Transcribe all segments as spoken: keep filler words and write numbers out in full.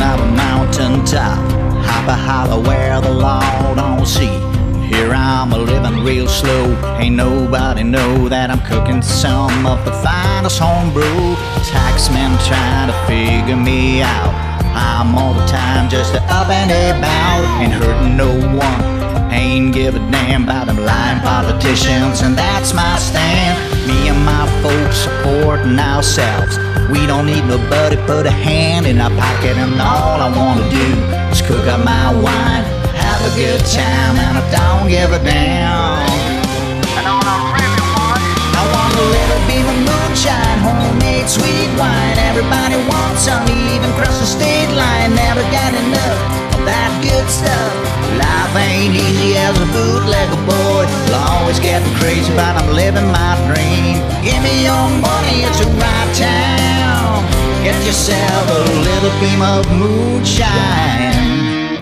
up a mountain top, hop a holler where the law don't see. Here I'm a living real slow, ain't nobody know that I'm cooking some of the finest homebrew. Taxmen trying to figure me out, I'm all the time just a up and about. Ain't hurting no one, ain't give a damn about them lying politicians, and that's my stand. Me and my folks supporting ourselves, we don't need nobody put a hand in our pocket, and all I wanna do is cook up my wine, have a good time, and I don't give a damn. And all I really want, I want a little beam of moonshine, homemade sweet wine. Everybody wants some, even cross the state line. Never got enough of that good stuff. Life ain't easy as a bootlegger boy, always getting crazy, but I'm living my dream. Give me your money, it's the right town. Get yourself a little beam of moonshine.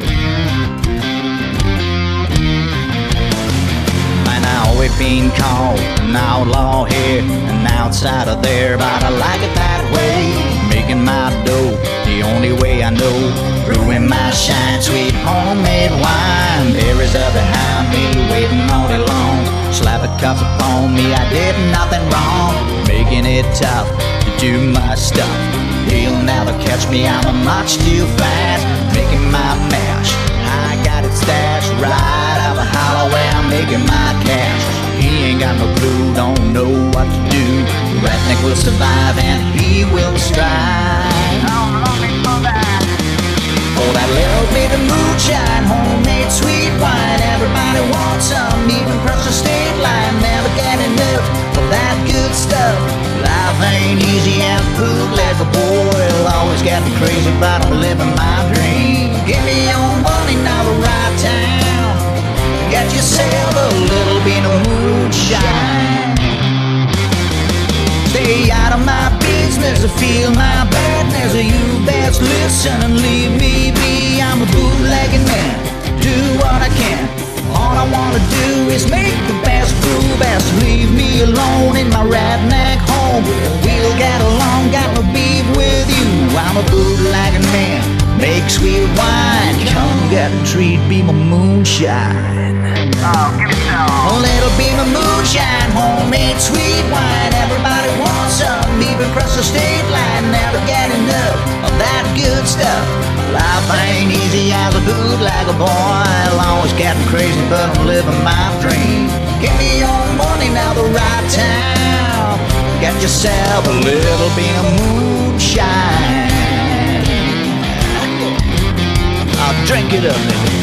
We've been called an outlaw here, an outsider there, but I like it that way. Making my dough the only way I know, brewing my shine, sweet homemade wine. Berries are behind me, waiting all day long. Slap a cup upon me, I did nothing wrong. Making it tough to do my stuff, he'll never catch me, I'm a much too fast. Making my mash, I got it stashed right up a hollow where I'm making my cash. He ain't got no clue, don't know what to do. The redneck will survive and he will strive. I'm looking for that. Oh, that little bit of moonshine, homemade sweet wine. Everybody wants some, even across the state line. Never get enough of that good stuff. Life ain't easy and bootlegger boy, always getting crazy, but I'm living my dream. Give me your money, now the right town. Get yourself a little bit of moonshine. Stay out of my business, feel my badness. You best listen and leave me be. I'm a bootlegging man, do what I can. All I wanna do is make the best brew. Best leave me alone in my redneck home. We'll get along, got no beef with you. I'm a bootlegging man, make sweet wine. Come get a treat, beam of moonshine. Oh, give me some. A little beam of moonshine, homemade sweet wine. Everybody wants some, even across the state line. Never get enough of that good stuff. Life ain't easy as a bootlegger boy, always getting crazy, but I'm living my dream. Give me your money, now the right town. Get yourself a little beam of moonshine. I'll drink it up, nigga.